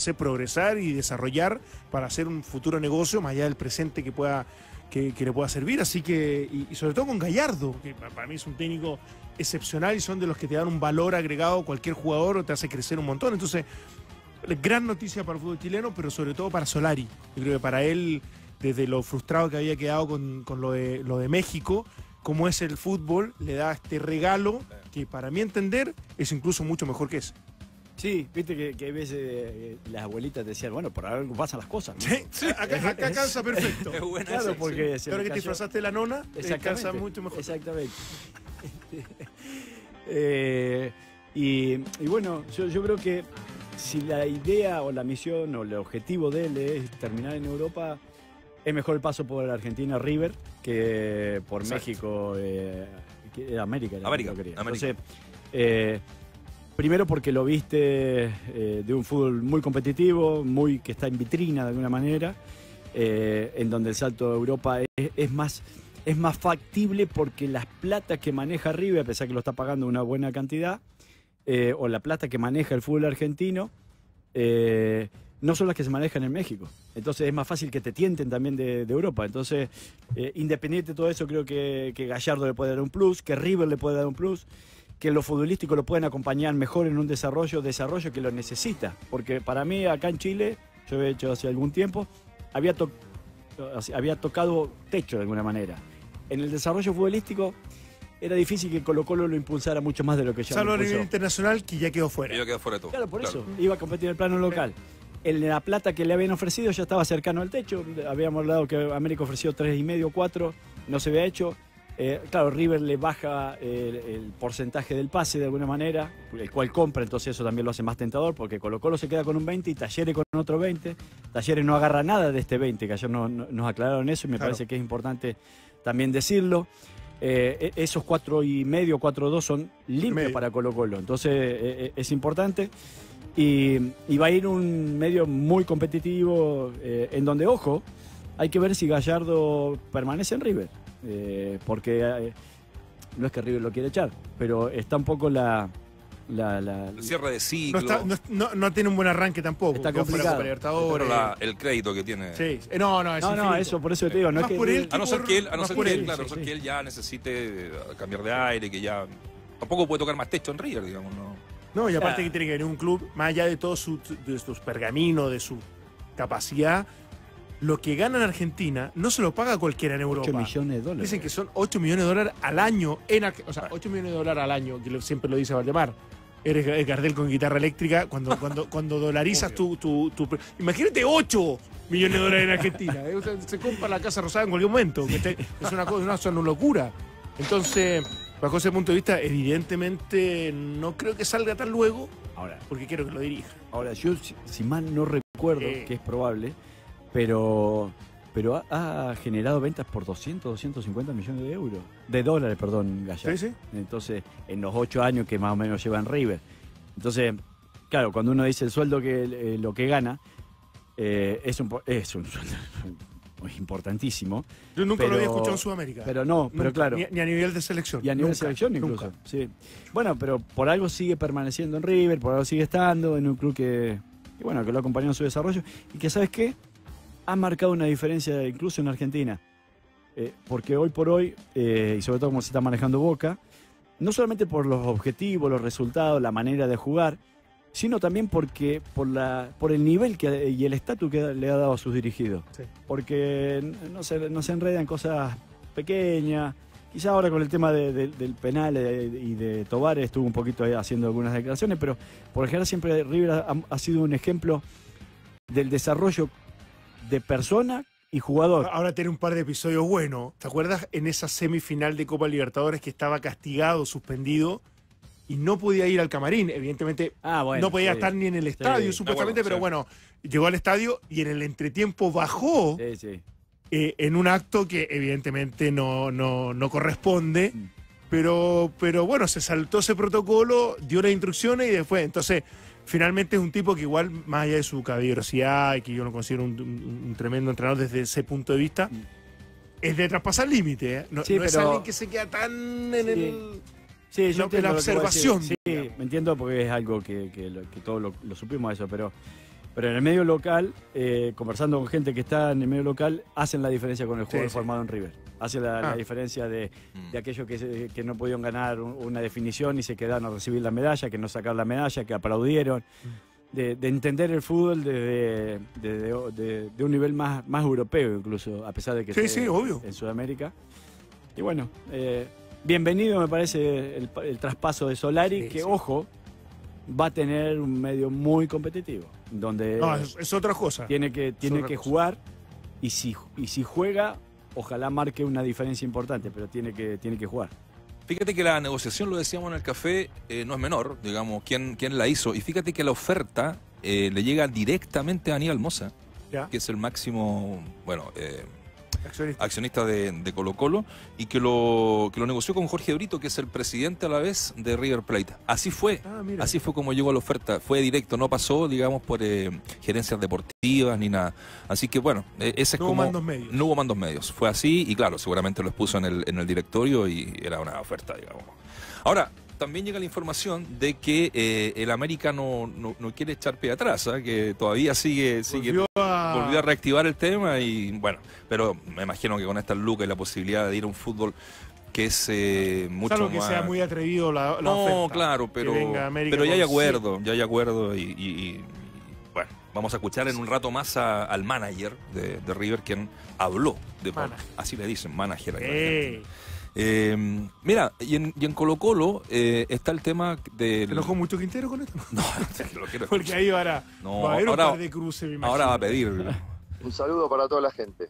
progresar y desarrollar para hacer un futuro negocio más allá del presente que le pueda servir. Así que, y sobre todo con Gallardo, que para mí es un técnico excepcional y son de los que te dan un valor agregado a cualquier jugador o te hace crecer un montón. Entonces, gran noticia para el fútbol chileno, pero sobre todo para Solari. Yo creo que para él, desde lo frustrado que había quedado con lo de México, como es el fútbol, le da este regalo que para mi entender es incluso mucho mejor que ese. Sí, viste que a veces las abuelitas decían, bueno, por algo pasan las cosas, ¿no? Sí, acá calza perfecto. Es buena Claro, esa, porque sí. Ahora que te disfrazaste de la nona, calza mucho mejor. Exactamente. Y bueno, yo creo que si la idea o la misión o el objetivo de él es terminar en Europa, es mejor el paso por Argentina River que por Exacto. México, América. Entonces, primero porque lo viste de un fútbol muy competitivo, que está en vitrina de alguna manera, en donde el salto a Europa es más factible porque las plata que maneja River, a pesar que lo está pagando una buena cantidad, o la plata que maneja el fútbol argentino, no son las que se manejan en México. Entonces es más fácil que te tienten también de Europa. Entonces, independiente de todo eso, creo que Gallardo le puede dar un plus, que River le puede dar un plus, que los futbolísticos lo pueden acompañar mejor en un desarrollo que lo necesita. Porque para mí, acá en Chile, yo he hecho hace algún tiempo, había tocado techo de alguna manera. En el desarrollo futbolístico era difícil que Colo-Colo lo impulsara mucho más de lo que ya Salvo lo a impulsó. nivel internacional, que ya quedó fuera. Yo quedo fuera de todo. Claro, por eso. Iba a competir en el plano local. En la plata que le habían ofrecido ya estaba cercano al techo. Habíamos hablado que América ofreció 3,5, 4. No se había hecho. Claro, River le baja el porcentaje del pase de alguna manera, el cual compra, entonces eso también lo hace más tentador, porque Colo-Colo se queda con un 20 y Talleres con otro 20. Talleres no agarra nada de este 20, que ayer nos aclararon eso y me parece que es importante también decirlo. Esos 4,5, 4,2 son limpios para Colo-Colo, entonces es importante. Y va a ir un medio muy competitivo, en donde, ojo, hay que ver si Gallardo permanece en River. Porque no es que River lo quiere echar, pero está un poco el cierre de ciclo. No tiene un buen arranque tampoco. Está Quedó fuera complicado. Copa Libertadores. Pero el crédito que tiene. Sí. No, es infinito. eso por eso te digo, no es Más que por él A no ser que él, sí. que él ya necesite cambiar de aire, que ya tampoco puede tocar más techo en River, digamos, ¿no? No, y aparte que tiene que venir un club, más allá de todos sus pergaminos, de su capacidad, lo que gana en Argentina no se lo paga cualquiera en Europa. 8 millones de dólares. Dicen que son 8 millones de dólares al año. O sea, 8 millones de dólares al año, que siempre lo dice Valdemar. Eres Gardel con guitarra eléctrica cuando dolarizas tu... Imagínate 8 millones de dólares en Argentina. O sea, se compra la Casa Rosada en cualquier momento. Es una locura. Entonces, bajo ese punto de vista, evidentemente no creo que salga tan luego, Ahora, porque quiero que lo dirija. yo si mal no recuerdo, que es probable, pero ha generado ventas por 250 millones de euros. De dólares, perdón, Gallardo. Sí. Entonces, en los 8 años que más o menos lleva en River. Entonces, claro, cuando uno dice el sueldo lo que gana, es un sueldo importantísimo. Yo nunca lo había escuchado en Sudamérica. Pero claro. Ni a nivel de selección. Y a nivel de Nunca, selección incluso. nunca. Sí. Bueno, pero por algo sigue permaneciendo en River, por algo sigue estando en un club que lo ha acompañado en su desarrollo y que, ¿sabes qué? Ha marcado una diferencia incluso en Argentina. Porque hoy por hoy, y sobre todo como se está manejando Boca, no solamente por los objetivos, los resultados, la manera de jugar, sino también por el nivel y el estatus que le ha dado a sus dirigidos. Sí. Porque no se enreda en cosas pequeñas. Quizá ahora con el tema del penal y de Tobar estuvo un poquito ahí haciendo algunas declaraciones, pero por ejemplo siempre River ha sido un ejemplo del desarrollo de persona y jugador. Ahora tiene un par de episodios buenos. ¿Te acuerdas en esa semifinal de Copa Libertadores que estaba castigado, suspendido y no podía ir al camarín? Evidentemente no podía estar ni en el estadio, supuestamente, pero bueno, llegó al estadio y en el entretiempo bajó en un acto que evidentemente no corresponde. Pero bueno, se saltó ese protocolo, dio las instrucciones y después, entonces, finalmente es un tipo que igual, más allá de su caballerosidad, y que yo lo considero un tremendo entrenador desde ese punto de vista, es de traspasar límite, ¿eh? No es alguien que se queda tan en la observación. Sí, me entiendo porque es algo que todos lo supimos eso, pero Pero en el medio local, conversando con gente que está en el medio local, hacen la diferencia con el jugador formado en River. Hacen la diferencia de aquellos que no pudieron ganar una definición y se quedaron a recibir la medalla, que no sacaron la medalla, que aplaudieron. De entender el fútbol de un nivel más europeo incluso, a pesar de que esté obvio. En Sudamérica. Y bueno, bienvenido me parece el traspaso de Solari, ojo, va a tener un medio muy competitivo, donde es otra cosa. Tiene que jugar y si juega, ojalá marque una diferencia importante, pero tiene que jugar. Fíjate que la negociación, lo decíamos en el café, no es menor, digamos, quién la hizo. Y fíjate que la oferta le llega directamente a Aníbal Mosa, que es el máximo, accionista de Colo-Colo, y que lo negoció con Jorge Brito, que es el presidente a la vez de River Plate. Así fue como llegó a la oferta. Fue directo, no pasó, digamos, por gerencias deportivas ni nada. Así que bueno, ese no hubo mandos medios. No hubo mandos medios. Fue así y claro, seguramente lo expuso en el directorio y era una oferta, digamos. Ahora, también llega la información de que el América no quiere echar pie atrás, que todavía sigue volvió a reactivar el tema y bueno, pero me imagino que con estas lucas y la posibilidad de ir a un fútbol que es mucho Salvo que más... sea muy atrevido la oferta. No, claro, pero ya hay acuerdo, y bueno, vamos a escuchar en un rato más al manager de River, quien habló de así le dicen, manager. Mira, y en Colo-Colo está el tema de... ¿Te enojó mucho Quintero con esto? No, lo quiero. Porque ahí va a haber un par de cruces, me imagino. Ahora va a pedir. Un saludo para toda la gente.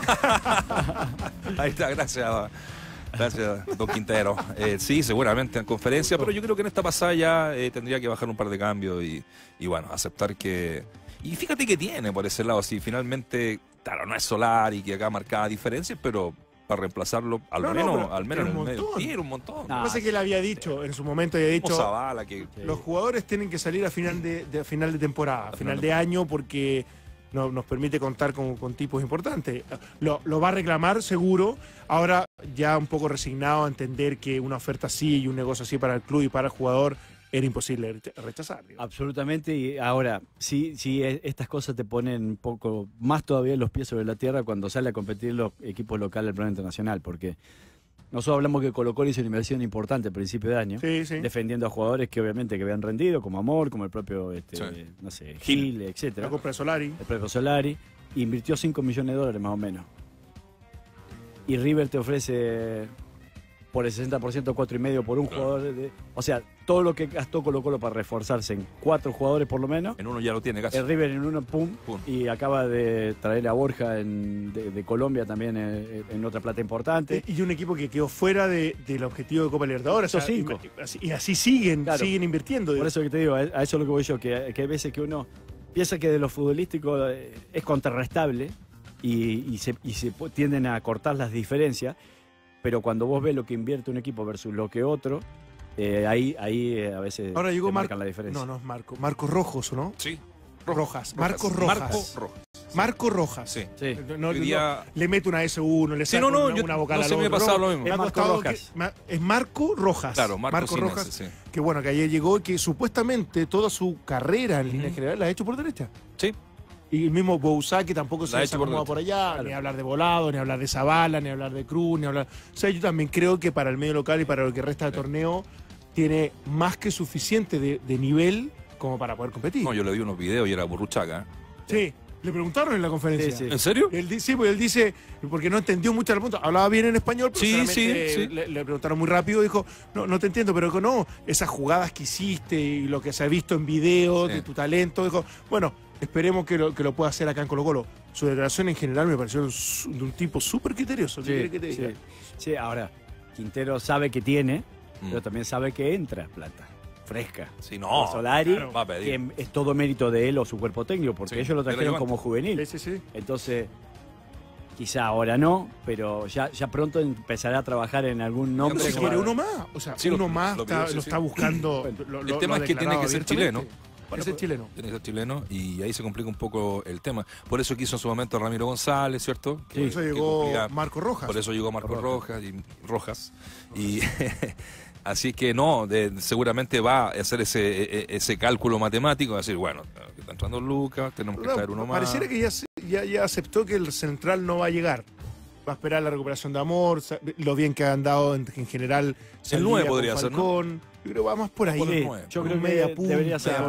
Ahí está, gracias, don Quintero. Sí, seguramente en conferencia, pero yo creo que en esta pasada ya tendría que bajar un par de cambios y bueno, aceptar que... Y fíjate que tiene por ese lado, si finalmente, claro, no es Solari, que acá marcaba diferencias, pero... para reemplazarlo, al menos en el medio. Sí, era un montón. Lo que pasa es que él había dicho, en su momento había dicho, Zavala, los jugadores tienen que salir a final de temporada, a final de año, porque nos permite contar con tipos importantes. Lo va a reclamar seguro, ahora ya un poco resignado a entender que una oferta así y un negocio así para el club y para el jugador era imposible rechazar. Digamos. Absolutamente, y ahora, sí, estas cosas te ponen un poco más todavía los pies sobre la tierra cuando sale a competir los equipos locales del plano internacional, porque nosotros hablamos que Colo-Colo hizo una inversión importante a principio de año, defendiendo a jugadores que obviamente que habían rendido, como Amor, como el propio, no sé, Gil, etcétera. La compra de Solari. El propio Solari, invirtió $5 millones más o menos. Y River te ofrece... por el 60%, 4,5 por un jugador. O sea, todo lo que gastó Colo-Colo para reforzarse en 4 jugadores por lo menos. En uno ya lo tiene casi. El River en uno, pum. Y acaba de traer a Borja de Colombia también en otra plata importante. Y un equipo que quedó fuera del objetivo de Copa Libertadores. Esos 5. Y así siguen invirtiendo. Por eso que te digo, a eso es lo que voy yo, que hay veces que uno piensa que de lo futbolístico es contrarrestable y se tienden a cortar las diferencias. Pero cuando vos ves lo que invierte un equipo versus lo que otro, ahí a veces ahora llegó marcan la diferencia. No es Marco Rojos, ¿no? Sí. Rojas. Marco Rojas. Marco Rojas. Sí. Le mete una S1, le saca una vocal no se me ha pasado lo mismo. Es Marco Rojas. Es Marco Rojas. Claro, Marco Rojas. Que bueno, que ayer llegó y que supuestamente toda su carrera en línea general la ha hecho por derecha. Sí. Y el mismo Bouzá, que tampoco se desacomoda por allá, ni hablar de Volado, ni hablar de Zavala, ni hablar de Cruz, ni hablar... O sea, yo también creo que para el medio local y para lo que resta del torneo tiene más que suficiente de nivel como para poder competir. No, yo le vi unos videos y era burruchaca. Sí, le preguntaron en la conferencia. Sí. ¿En serio? Sí, porque él dice, porque no entendió mucho la pregunta. Hablaba bien en español, pero sí. Le preguntaron muy rápido, dijo, no te entiendo, pero no, esas jugadas que hiciste y lo que se ha visto en video de tu talento, dijo, bueno... Esperemos que lo pueda hacer acá en Colo-Colo. Su declaración en general me pareció de un tipo súper criterioso. Sí, ahora, Quintero sabe que tiene, pero también sabe que entra plata fresca. Sí, no. Solari, va a pedir. que es todo mérito de él o su cuerpo técnico, porque ellos lo trajeron como juvenil. Sí. Entonces, quizá ahora no, pero ya pronto empezará a trabajar en algún nombre. Si quiere uno más, o sea, uno más lo está buscando. El tema es que tiene que ser chileno. Bueno, tiene que ser chileno y ahí se complica un poco el tema. Por eso quiso en su momento Ramiro González, ¿cierto? Por eso llegó Marco Rojas. Por eso llegó Marco Rojas. Y Así que no, seguramente va a hacer ese cálculo matemático, decir, bueno, está entrando Lucas, tenemos que traer uno más. Pareciera que ya aceptó que el central no va a llegar. Va a esperar la recuperación de Amor, lo bien que ha andado en general. El 9 podría ser, ¿no? Yo creo que va más por ahí. Yo creo que debería ser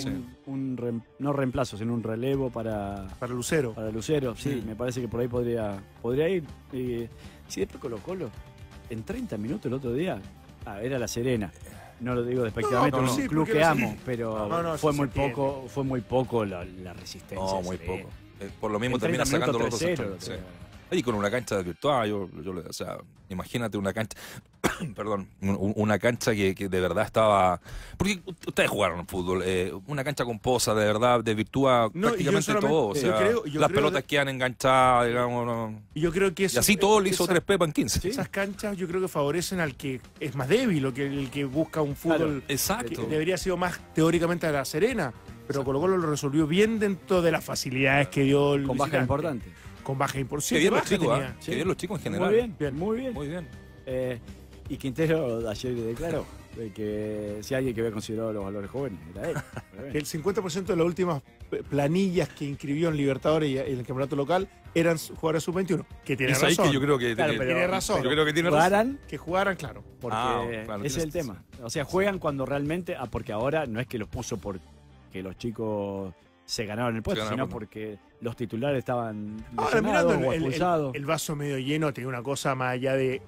no reemplazo, sino un relevo para Lucero. Para Lucero, sí, me parece que por ahí podría ir. Si después Colo-Colo, en 30 minutos el otro día, era La Serena. No lo digo despectivamente, un club que amo, pero fue muy poco la resistencia. No, muy poco. Por lo mismo termina sacando los dos centrales. Y con una cancha virtual, o sea, imagínate una cancha, perdón, una cancha que de verdad estaba, porque ustedes jugaron fútbol, una cancha con posa, de verdad, de virtual prácticamente todo, o sea, las pelotas quedan enganchadas, digamos, ¿no? Y yo creo que y así todo le hizo 3 pepas en 15. Esas canchas yo creo que favorecen al que es más débil, o que el que busca un fútbol que debería haber sido más teóricamente a La Serena, pero Colo-Colo lo resolvió bien dentro de las facilidades que dio el con baja importante. Con baja importancia. Que bien los chicos, que bien los chicos en general. Muy bien. Y Quintero ayer declaró que si alguien que había considerado los valores jóvenes era él. El 50% de las últimas planillas que inscribió en Libertadores y en el campeonato local eran jugadores sub-21. Que tiene razón. Que yo creo que tiene razón. Yo creo que tiene razón. Que jugaran, claro. Porque ese es el tema. O sea, juegan cuando realmente. Porque ahora no es que los puso porque los chicos se ganaron el puesto, sino porque los titulares estaban lesionados o expulsados. El vaso medio lleno tiene una cosa más allá de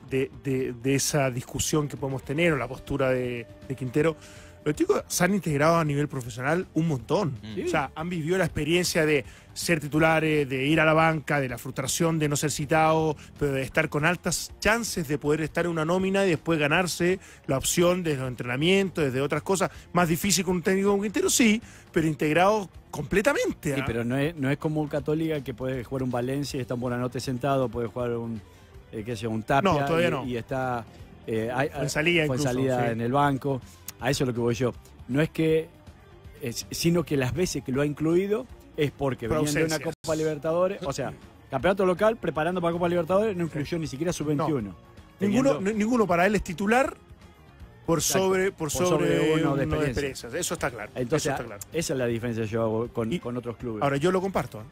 esa discusión que podemos tener, o la postura de Quintero. Los chicos se han integrado a nivel profesional un montón. O sea, han vivido la experiencia de ser titulares, de ir a la banca, de la frustración de no ser citado, pero de estar con altas chances de poder estar en una nómina y después ganarse la opción desde los entrenamientos, desde otras cosas. Más difícil con un técnico como Quintero, sí, pero integrado completamente. Sí, pero no es como un Católica que puede jugar un Valencia y está un Buenanote sentado, puede jugar un Tapia. No, todavía no. Y está en salida en el banco. A eso es lo que voy yo. No es que, sino que las veces que lo ha incluido es porque venían de una Copa Libertadores, o sea, campeonato local, preparando para Copa Libertadores, no incluyó ni siquiera sub-21. No. Ninguno para él es titular por sobre uno de experiencias. Eso está claro. Entonces, esa es la diferencia yo hago con otros clubes. Ahora, yo lo comparto.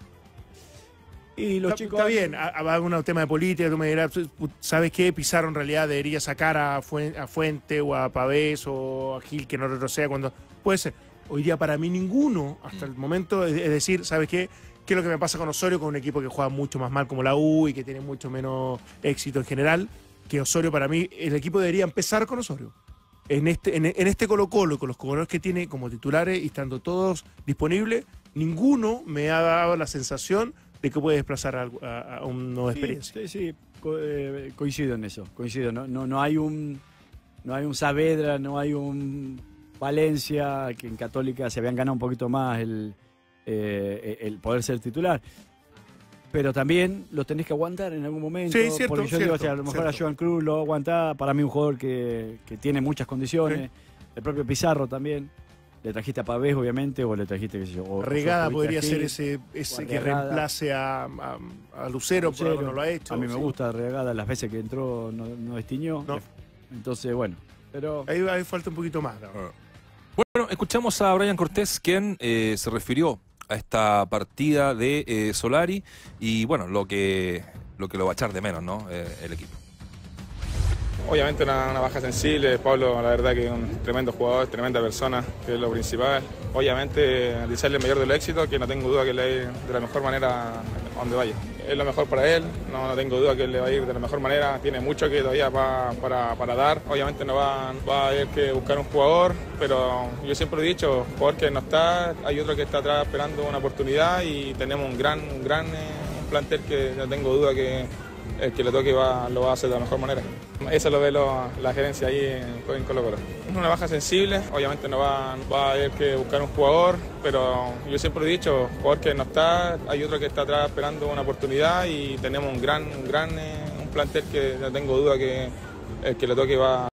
Y los chicos. Está bien, va un tema de política, tú me dirás, ¿sabes qué? Pizarro en realidad debería sacar a Fuente o a Pavés o a Gil que no retroceda cuando. Puede ser. Hoy día para mí ninguno, hasta el momento, es decir, ¿sabes qué? ¿Qué es lo que me pasa con Osorio, con un equipo que juega mucho más mal como la U y que tiene mucho menos éxito en general? Que Osorio, para mí, el equipo debería empezar con Osorio. En este Colo-Colo, con los jugadores que tiene como titulares y estando todos disponibles, ninguno me ha dado la sensación de que puede desplazar a una nueva experiencia. Sí, coincido en eso. No hay un Saavedra, no hay un Valencia, que en Católica se habían ganado un poquito más el poder ser titular. Pero también lo tenés que aguantar en algún momento. Sí, cierto. Porque yo digo, a lo mejor a Joan Cruz lo aguantaba. Para mí un jugador que tiene muchas condiciones. Sí. El propio Pizarro también. Le trajiste a Pavés, obviamente, o le trajiste, qué sé yo. Regada podría ser ese que reemplace a Lucero, pero no lo ha hecho. A mí me gusta Regada, las veces que entró no destiñó. No. Entonces, bueno. Pero ahí falta un poquito más. Bueno, escuchamos a Brian Cortés, quien se refirió a esta partida de Solari y, bueno, lo que lo va a echar de menos, ¿no? El equipo. Obviamente una baja sensible, Pablo la verdad que es un tremendo jugador, tremenda persona, que es lo principal. Obviamente desearle el mayor del éxito, que no tengo duda que le va a ir de la mejor manera a donde vaya. Es lo mejor para él, no tengo duda que le va a ir de la mejor manera, tiene mucho que todavía para dar. Obviamente no va a haber que buscar un jugador, pero yo siempre he dicho, jugador que no está, hay otro que está atrás esperando una oportunidad y tenemos un gran plantel que no tengo duda que el que le toque lo va a hacer de la mejor manera. Eso lo ve la gerencia ahí en Colo-Colo. Es una baja sensible, obviamente no va a haber que buscar un jugador, pero yo siempre he dicho, jugador que no está, hay otro que está atrás esperando una oportunidad y tenemos un plantel que no tengo duda que el que le toque